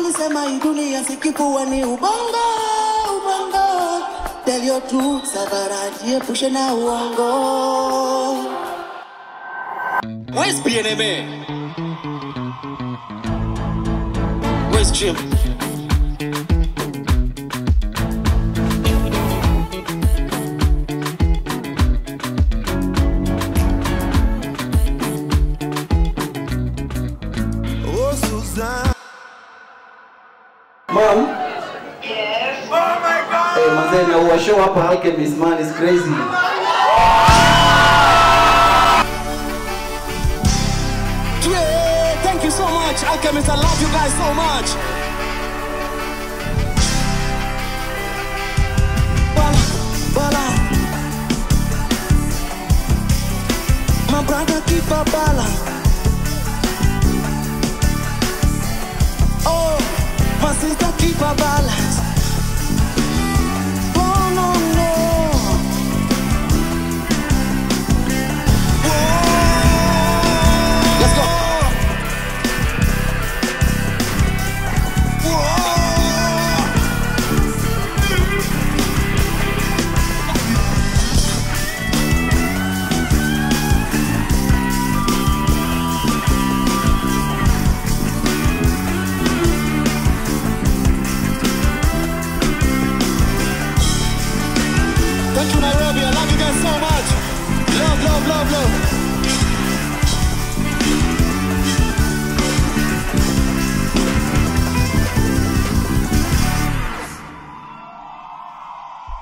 walisema hii dunia sikikuwa ni ubongo, ubongo. Tell your truth, Savara, jiepushe na uongo. Where's PNMA? Where's Jim? Mom? Yes? Oh my God! Hey, Manze, now we show up a alchemist, man, it's crazy. Yeah, thank you so much, Alchemist. I love you guys so much. Bala. My brother keep a balance. Oh, my sister keep a balance. Oh no no. Let's go. Thank you, Nairobi. I love you guys so much. Love, love, love, love.